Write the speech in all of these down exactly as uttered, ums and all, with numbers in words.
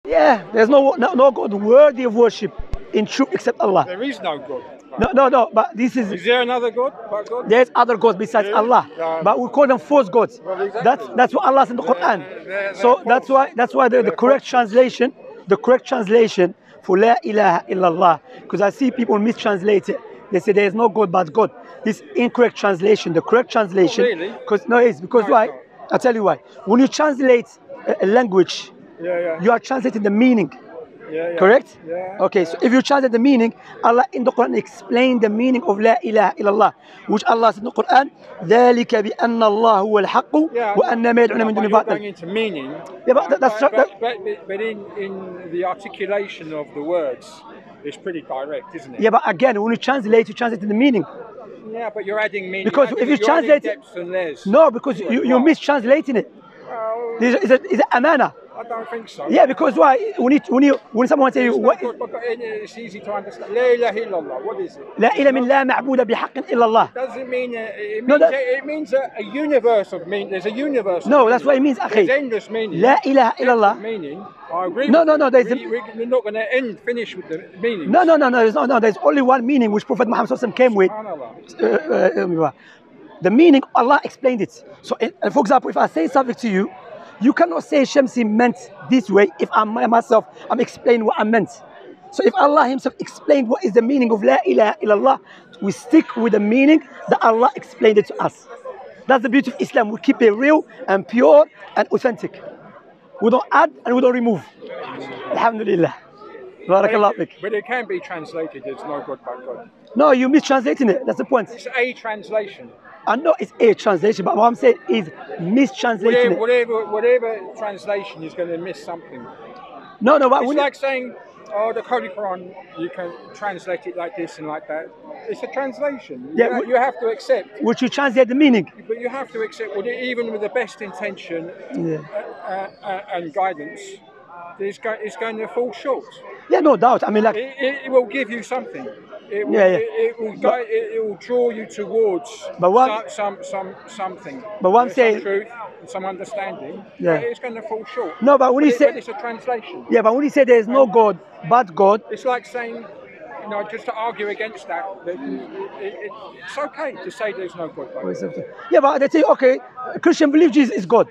Yeah, there's no, no no God worthy of worship in truth except Allah. There is no God. No, no, no. But this is. Is there another God but God? There's other gods besides Yeah. Allah, Um, but we call them false gods. Well, exactly. That's that's what Allah said in the Quran. They're- they're- So they're that's false. why that's why the, the They're correct false. translation, the correct translation for La ilaha illallah, because I see people mistranslate it. They say there is no God but God. This incorrect translation. The correct translation. Not really. Because no, it's because No, why? it's not. I'll tell you why. When you translate a, a language, Yeah, yeah. you are translating the meaning. yeah, yeah. Correct? Yeah. Okay, so if you translate the meaning, Allah in the Quran explained the meaning of La ilaha illallah, which Allah said in the Quran, ذَلِكَ بِأَنَّ اللَّهُ هُوَ الْحَقُّ Yeah, وَأَنَّ مَا يَدْعُونَ مِن but دُونِهِ you're going بَاطِلٌ. into meaning. Yeah, but that- that's but, that- but, but, but in, in the articulation of the words, it's pretty direct, isn't it? Yeah, but again, when you translate, you translate the meaning. Yeah, but you're adding meaning. Because you're if you adding, you're adding translate it- depth and layers. No, because to you, it. you're Why? mistranslating it. Well, Is it, is it, is it amana? I don't think so. Yeah, because why? When you, when you, when someone say, It's, what not is, God, but it's easy to understand. La ilaha illallah. What is it? لا إله من لا معبود بحق إلا الله. Doesn't mean uh, it No, means, that- it means a, a universe of meaning. There's a universe. of No, that's what it meaning. means, There's أخي. endless meaning. لا إله Depth إلا of الله. meaning. I agree. No, with no, you. no, there's we, a- we, we're not going to end finish with the meaning. No, no, no, no, there's no, no. There's only one meaning which Prophet Muhammad Sallallahu Alaihi Wasallam came with. Subhanallah. uh, uh, the meaning, Allah explained it. So, uh, for example, if I say something to you, you cannot say Shamsi meant this way if I'm myself, I'm explaining what I meant. So if Allah Himself explained what is the meaning of La ilaha illallah, we stick with the meaning that Allah explained it to us. That's the beauty of Islam. We keep it real and pure and authentic. We don't add and we don't remove. Alhamdulillah. Barakallah fik. But it can be translated as no God but God. No, you're mistranslating it. That's the point. It's a translation. I know it's a translation, but what I'm saying is mistranslating Whatever, it. whatever, whatever translation is going to miss something. No, no, but It's when like saying, oh, the Holy Quran, you can translate it like this and like that. It's a translation. Yeah, you, ha- we- you have to accept. which you translate the meaning. But you have to accept, with it, even with the best intention Yeah. uh, uh, and guidance, it's, go- it's going to fall short. Yeah, no doubt. I mean, like, It, it, it will give you something. It will, Yeah, yeah. It, it will guide, it, it will draw you towards But what- some, some, some something. But what I'm uh, saying- some truth, and some understanding. Yeah. But it's going to fall short. no, but when you But it- say, but it's a translation. yeah, but when you say there is no God but God, It's like saying, you know, just to argue against that, that it, it, it's okay to say there's no God. But yeah, but they say, okay, Christian believe Jesus is God.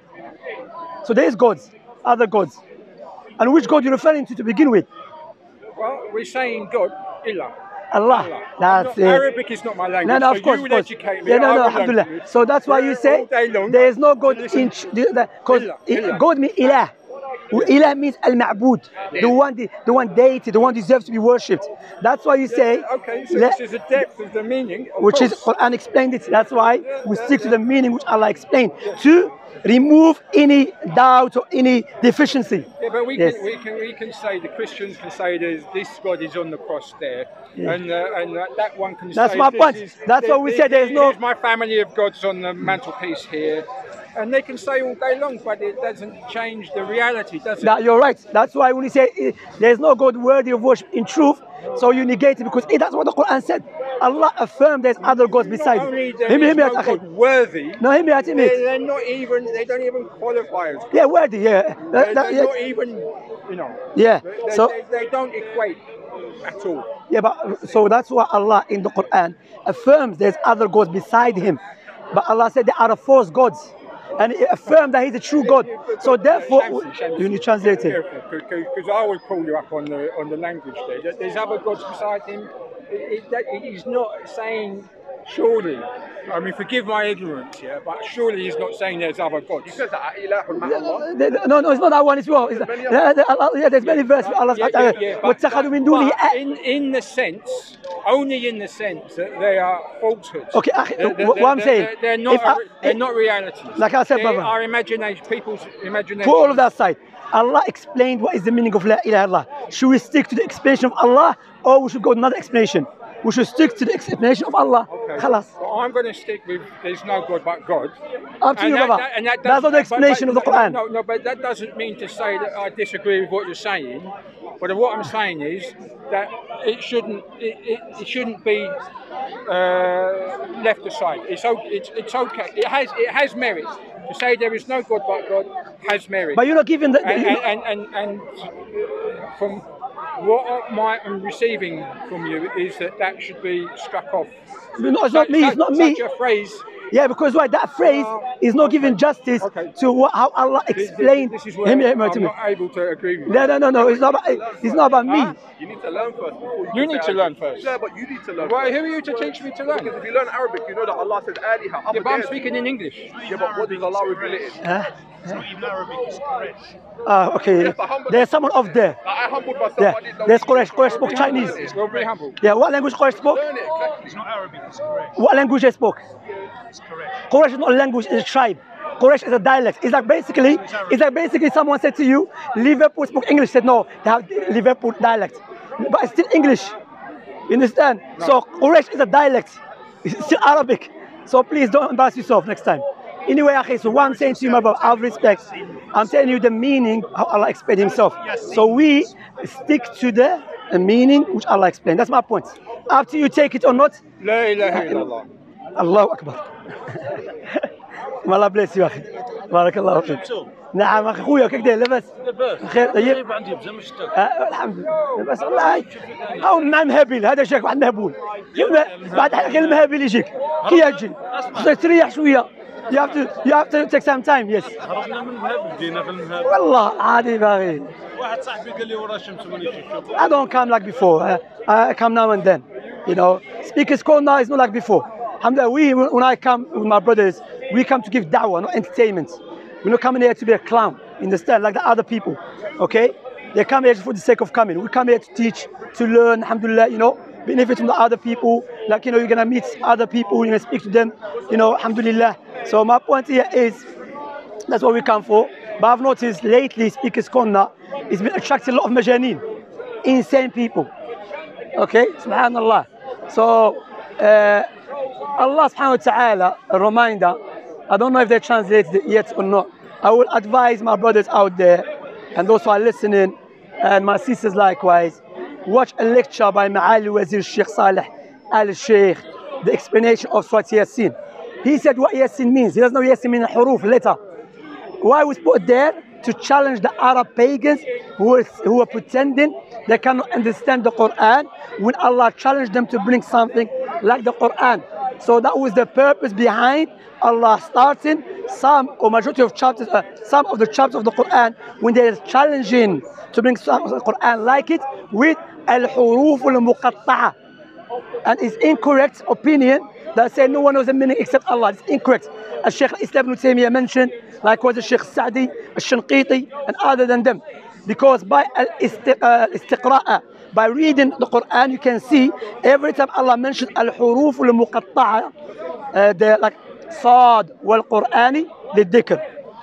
So there is gods, other gods. And which God you're referring to to begin with? well, we're saying God, Ilah. Allah. Allah. That's I'm it. not, Arabic is not my language. No, no, of so course, you of would course. educate me. Yeah, no, I no, will alhamdulillah. learn from So that's why you All say day long. there is no God Listen. in because Ilah, Ilah. God means ilah. Ilah means al-ma'bud, the one, the, the one deity, the one deserves to be worshipped. That's why you say, Yeah, okay, so la- this is the depth of the meaning. Of which is course. Quran explained it. That's why we yeah, stick to yeah. the meaning which Allah explained to remove any doubt or any deficiency. Yeah, but we Yes. can we can we can say the Christians can say there's this God is on the cross there, Yeah. and uh, and uh, that one can That's say my this point. is- That's why we said there's no- Here's my family of gods on the mantelpiece here, and they can say all day long, but it doesn't change the reality, does it? That you're right. That's why when you say eh, there's no God worthy of worship in truth, so you negate it because eh, that's what the Quran said. Allah affirmed there's other gods beside Not only it. there Hear me, is hear me no out, akhi. God worthy, No, hear me out, hear me they're, out. they're not even they don't even qualify as God. Yeah, worthy, yeah. That- They're, that- they're yeah. not even, you know. Yeah, They, so- they, they don't equate at all. Yeah, but so that's why Allah in the Quran affirms there's other gods beside Him. But Allah said there are false gods. And He affirmed that He's a true God. So therefore, Shamsi, Shamsi, you need to translate it. Because I would pull you up on the on the language there. That there's other gods beside him. It, it, that, it is not saying surely. I mean, forgive my ignorance, yeah, but surely he's not saying there's other gods. says that إله مع الله. No, no, it's not that one. It's wrong. It's, yeah, there- Allah- yeah, there's many verses. Allah Yeah, subhanahu yeah, yeah, wa but, ta'ala. but, وَاتَّخَذُوا مِن دُونِهِ but in, in the sense, only in the sense that they are falsehoods. Okay, akhi, They're- what they're- I'm they're- saying, they're, they're not if I- a- they're not realities. Like I said, they brother. are imagination, people's imagination. Put all of that aside. Allah explained what is the meaning of La ilaha illallah. Should we stick to the explanation of Allah or we should go to another explanation? We should stick to the explanation of Allah. Okay. Khalas. But I'm going to stick with there's no God but God. Up to And you, that- brother. that- and that That's not the doesn't- explanation but- of the but- Quran. No, no, but that doesn't mean to say that I disagree with what you're saying. But what I'm saying is that it shouldn't it, it, it shouldn't be uh, left aside. It's, o- it's it's okay. It has it has merit. To say there is no God but God has merit. But you're not giving the. and, you know, and, and, and, and from what I am receiving from you is that that should be struck off. no, it's not me. Such- It's not me. Such a phrase. Yeah, because why that phrase is not giving justice Okay. to what, how Allah This, explained. this is where him, him, I'm to me. not able to agree with you. No, no, no, no. It's not. About, it's not about me. Huh? You need to learn first before you. You can need say to learn Arabic. first. Yeah, but you need to learn. Why, first. who are you to teach me to learn? Because if you learn Arabic, you know that Allah says "Aliha." Up Yeah, but I'm there. speaking in English. Yeah, but what does Allah reveal it in? Huh? It's not even Arabic, it's Quraysh. Ah, okay. There's someone off there. Like, I humbled myself. Yeah. I didn't know There's what Quraysh. Quraysh spoke Be Chinese. humble. Well, be humble. Yeah. What language Quraysh spoke? Learn it, exactly. It's not Arabic, it's Quraysh. What language they spoke? It's Quraysh. Quraysh is not a language, it's a tribe. Quraysh is a dialect. It's like basically, it's like basically someone said to you, Liverpool spoke English. Said no, they have Liverpool dialect, but it's still English. You understand? So Quraysh is a dialect. It's still Arabic. So please don't embarrass yourself next time. Anyway, akhi, so what I'm saying to you, my brother, out of respect, I'm telling you the meaning how Allah explained Himself. So we stick to the meaning which Allah explained. That's my point. After you take it or not, La ilaha illallah. الله أكبر. الله bless you أخي. بارك الله فيك. نعم أخي أخويا كيف داير لاباس؟ بخير طيب؟ عندي بزاف مشتاق. آه الحمد لله لاباس والله. هاو مع مهابيل هذا جاك واحد مهبول. بعد غير المهابيل يجيك. كي يجي؟ خصك تريح شوية. You have to you have to take some time. Yes. هربنا من المهاب بدينا في المهاب. والله عادي باغي. واحد صاحبي قال لي ورا الشمس مانيش نشوف. I don't come like before. Uh, I come now and then. You know, speakers call now is not like before. Alhamdulillah, we, when I come with my brothers, we come to give da'wah, not entertainment. We're not coming here to be a clown, understand, like the other people, okay? They come here just for the sake of coming. We come here to teach, to learn, alhamdulillah, you know, benefit from the other people. Like, you know, you're going to meet other people, you're going to speak to them, you know, alhamdulillah. So my point here is, that's what we come for. But I've noticed lately, Speakers Corner has been attracting a lot of majaneen, insane people. Okay, subhanallah. So, uh, Allah subhanahu wa ta'ala, a reminder, I don't know if they translated it yet or not. I will advise my brothers out there, and those who are listening, and my sisters likewise, watch a lecture by Ma'ali Wazir Sheikh Saleh Al-Sheikh, the explanation of Surah Yasin. He said what Yasin means. He doesn't know Yasin means huruf, letter. Why was put there? To challenge the Arab pagans who were, who were pretending they cannot understand the Quran when Allah challenged them to bring something like the Quran. So that was the purpose behind Allah starting some or majority of chapters, uh, some of the chapters of the Quran when they are challenging to bring some of the Quran like it with al-huruf al-muqatta'a. And it's incorrect opinion that say no one knows the meaning except Allah. It's incorrect. As Sheikh Islam ibn Taymiyyah mentioned, likewise the Sheikh Sa'di, Al-Shanqiti, and other than them. Because by al-istiqra'a, by reading the Quran, you can see every time Allah mentioned al-huruf al-muqatta'a, uh, the like Sad wal-Qur'ani lil-dhikr,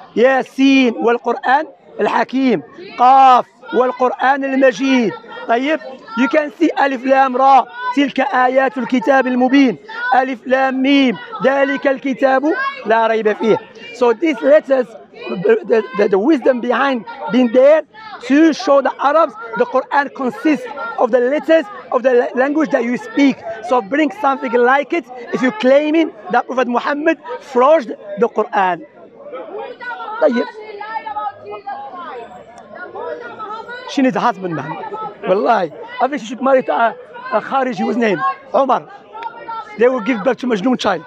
Yasin wal-Qur'an al-Hakim, Qaf wal-Qur'an al-Majid. طيب, you can see ألف لام را تلك آيات الكتاب المبين ألف لام ميم ذلك الكتاب لا ريب فيه. So these letters, the, the, the wisdom behind being there to show the Arabs the Quran consists of the letters of the language that you speak. So bring something like it if you're claiming that Prophet Muhammad forged the Quran. طيب. She needs a husband, man. Wallahi. I think she should marry to a, a Khariji, whose name? Omar. They will give birth to Majnoon child.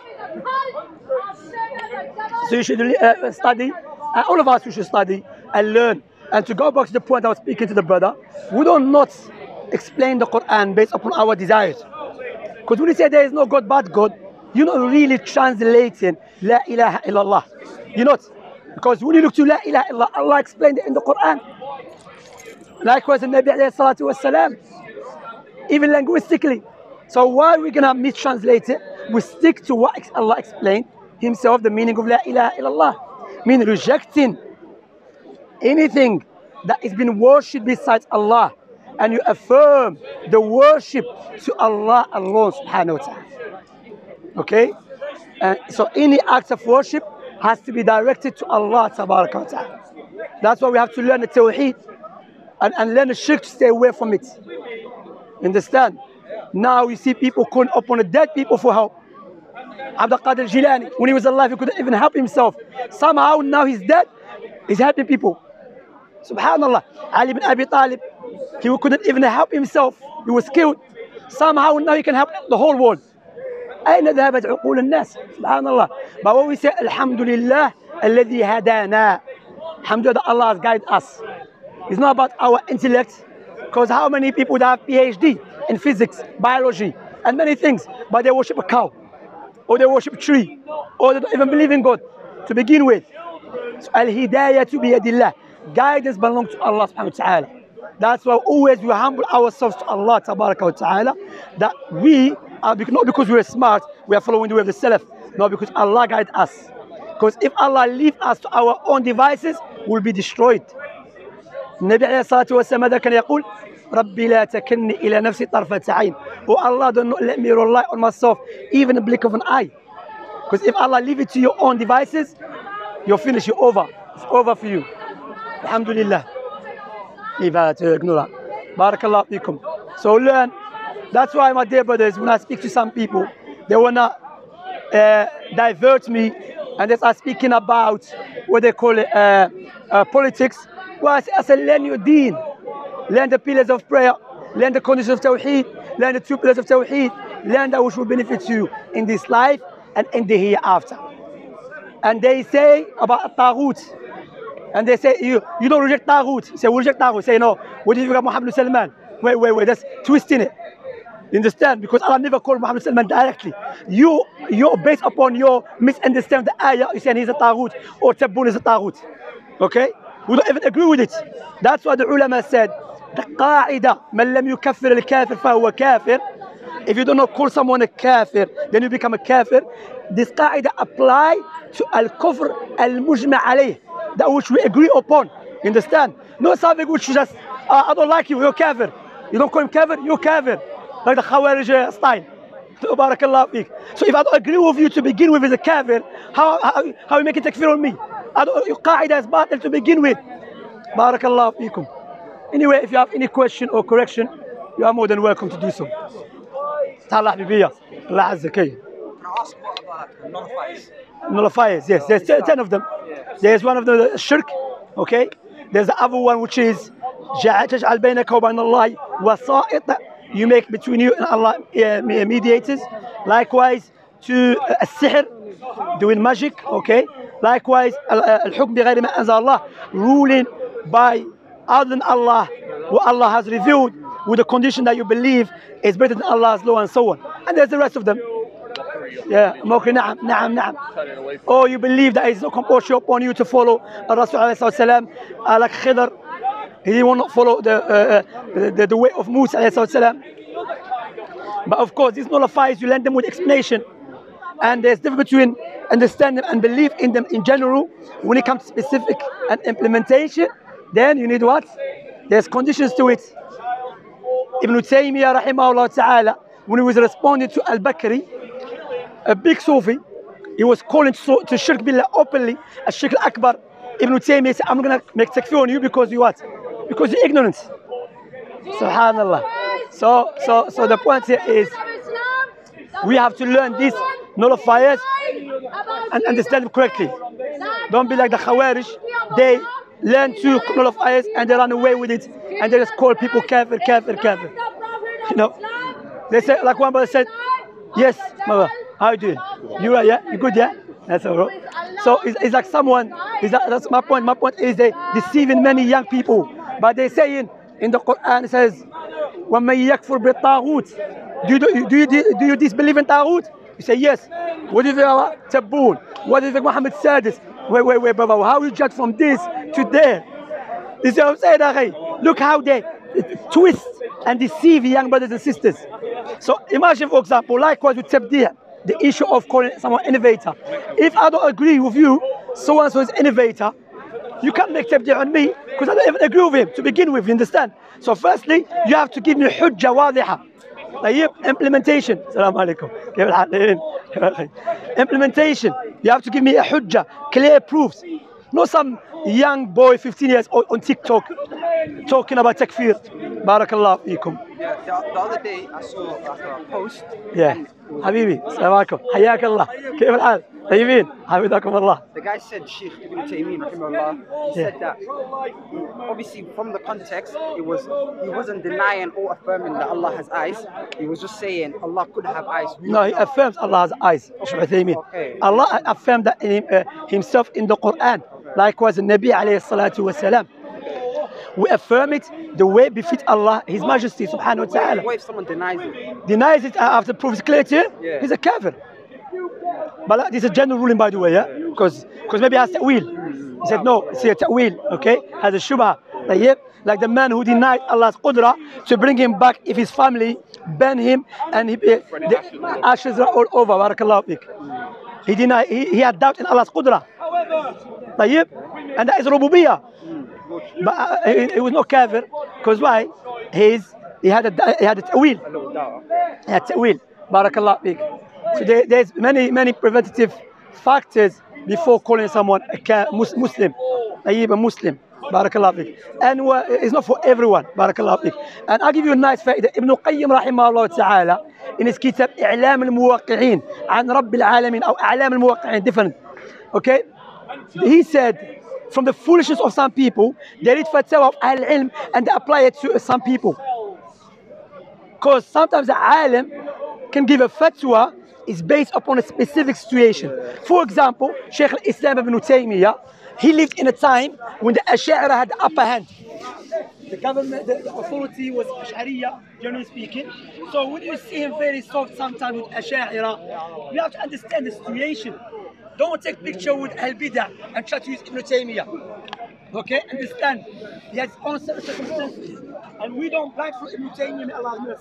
So you should uh, study. Uh, all of us, we should study and learn. And to go back to the point I was speaking to the brother, we don't not explain the Quran based upon our desires. Because when you say there is no God but God, you're not really translating La ilaha illallah. You're not. Because when you look to La ilaha illallah, Allah explained it in the Quran. Likewise, the Nabi alayhi salatu was salam, even linguistically. So why are we going to mistranslate it? We stick to what Allah explained Himself, the meaning of La ilaha illallah. Mean rejecting anything that is being worshipped besides Allah. And you affirm the worship to Allah alone subhanahu wa ta'ala. Okay? And so any act of worship has to be directed to Allah tabaraka wa ta'ala. That's why we have to learn the Tawheed. And, and learn the shirk to stay away from it. Understand? Now you see people calling upon the dead people for help. Abdul Qadir Jilani, when he was alive, he couldn't even help himself. Somehow now he's dead, he's helping people. Subhanallah. Ali ibn Abi Talib, he couldn't even help himself. He was killed. Somehow now he can help the whole world. أين ذهبت عقول الناس؟ سبحان الله. But when we say الحمد لله الذي هدانا, alhamdulillah, Allah has guided us. It's not about our intellect, because how many people that have PhD in physics, biology, and many things, but they worship a cow, or they worship a tree, or they don't even believe in God to begin with. So al-hidayatu biyadillah. Guidance belongs to Allah subhanahu wa ta'ala. That's why always we humble ourselves to Allah tabaraka wa ta'ala, that we are, not because we are smart, we are following the way of the Salaf, not because Allah guides us. Because if Allah leave us to our own devices, we'll be destroyed. النبي عليه الصلاة والسلام هذا كان يقول ربي لا تكلني إلى نفسي طرفة عين. Oh Allah, don't let me rely on myself even a blink of an eye. Because if Allah leave it to your own devices, you're finished, you're over. It's over for you. Alhamdulillah. Barakallah fikum. So learn. That's why, my dear brothers, when I speak to some people, they wanna uh, divert me, and they start speaking about what they call it, uh, uh, politics. Well, I say, I say, learn your deen. Learn the pillars of prayer. Learn the conditions of tawheed. Learn the two pillars of tawheed. Learn that which will benefit you in this life and in the hereafter. And they say about Taghut. And they say, you, you don't reject Taghut. You say, we reject Taghut. Say, no. What do you think of Muhammad Salman? Wait, wait, wait. That's twisting it. You understand? Because Allah never called Muhammad Salman directly. You, you're based upon your misunderstanding the ayah. You're saying he's a Taghut or Tabbun is a Taghut. Okay? We don't even agree with it. That's why the ulama said, the qaida, man lam yukaffir al-kafir fahuwa kafir. If you do not call someone a kafir, then you become a kafir. This qaida apply to al-kufr al-mujma' alayh, that which we agree upon. You understand? No something which just, uh, I don't like you, you're kafir. You don't call him kafir, you're kafir. Like the Khawarij style. Barakallah feek. So if I don't agree with you to begin with as a kafir, how, how, how you make it takfir on me? I don't, your qaida is batil to begin with. Barakallah feekum. Anyway, if you have any question or correction, you are more than welcome to do so. Ta'ala Habibiyya. Allah Azzakay. Can I ask what about nullifiers? Nullifiers, yes. There's ten of them. There's one of them, the shirk, okay? There's the other one which is تجعل بينك وبين الله وسائط. You make between you and Allah uh, mediators. Likewise, to uh, sihr, doing magic, okay? Likewise, al-hukm بغير ما أنزل الله, ruling by other than Allah, what Allah has revealed, with the condition that you believe is better than Allah's law, and so on. And there's the rest of them. Yeah, mokri, na'am, na'am, na'am. Or you believe that it's no compulsion upon you to follow Rasul alayhi salam, like Khidr. He will not follow the, uh, the, the way of Musa alayhi salam. But of course, this nullifies, you lend them with explanation. And there's difference between understanding and belief in them in general. When it comes to specific and implementation, then you need what? There's conditions to it. Ibn Taymiyyah rahimahullah ta'ala, when he was responding to Al-Bakri, a big Sufi, he was calling to, to Shirk Billah openly, a Shirk Al-Akbar. Ibn Taymiyyah said, I'm going to make takfir on you because you what? Because you're ignorant. Subhanallah. So, so, so the point here is, we have to learn these nullifiers and understand them correctly. Don't be like the Khawarij. They learn two nullifiers and they run away with it, and they just call people kafir, kafir, kafir. You know, they say, like one brother said, yes, mother, how are you doing? You are, yeah? You good, yeah? That's all right. So it's, it's like someone, it's like, that's my point. My point is they deceiving many young people. But they say in, in the Quran, it says, وَمَن يَكْفُرْ بِالطَّاغُوتِ. Do you, do, you, do, you, do you disbelieve in Taghut? You say yes. What do you think about Tabbun? What do you think Muhammad Sadis? Wait, wait, wait, brother. How you judge from this to there? You see what I'm saying, Akhi? Look how they twist and deceive young brothers and sisters. So imagine, for example, likewise with Tabdi', the issue of calling someone innovator. If I don't agree with you, so and so is innovator, you can't make Tabdi' on me because I don't even agree with him to begin with, you understand? So firstly, you have to give me hujja wadiha. طيب, implementation. Assalamu alaikum. Implementation. You have to give me a hujja, clear proofs. Not some young boy, fifteen years old on TikTok, talking about takfir. Barakallah fiikum. the other day I saw like a post. Yeah. and it was- حبيبي السلام عليكم حياك الله كيف الحال؟ طيبين حفظكم الله. The guy said, Sheikh Ibn Taymiyyah, rahimahullah, he Yeah. said that obviously from the context, it was he wasn't denying or affirming that Allah has eyes. He was just saying Allah could have eyes. We No, don't he know. affirms Allah has eyes. Sheikh Uthaymeen. Okay. Allah affirmed that in him, uh, himself in the Quran. Likewise, the Nabi alayhi salatu wasalam. We affirm it the way befit Allah, His Majesty subhanahu wa ta'ala. What if someone denies it? Denies it after proof is clear to him, Yeah. he's a kafir. But uh, this is a general ruling, by the way, yeah? Because because maybe it has ta'wil. He said, no, it's a ta'wil, okay? Has a shubha. طيب? Like the man who denied Allah's qudra to bring him back if his family ban him and he, uh, the ashes are all over. Barakallahu fik. He denied, he, he had doubt in Allah's qudra. طيب? And that is rububiyyah. But uh, he, he was not kafir. Because why? He's, he had a, he had a ta'wil. A little doubt. He had ta'wil. Barakallahu fik. So there, there's many, many preventative factors before calling someone a ka- mus- Muslim. طيب, a Muslim. Barakallahu fik. And uh, it's not for everyone. Barakallahu fik. And I'll give you a nice faida. Ibn Qayyim rahimahullah ta'ala in his kitab إعلام الموقعين عن رب العالمين أو أعلام الموقعين different. Okay? He said from the foolishness of some people, they read fatwa of Ahl Ilm and they apply it to some people. Because sometimes the alim can give a fatwa is based upon a specific situation. For example, Shaykh al-Islam ibn Taymiyyah, he lived in a time when the Ash'ari had the upper hand. The government, the, the authority was Ash'ariyya, generally speaking. So when you see him very soft sometimes with Ash'ari, you have to understand the situation. Don't take picture with Al-Bid'ah and try to use Ibn Taymiyyah. Okay, understand? He has own circumstances. And we don't write for Ibn Taymiyyah, may Allah have mercy.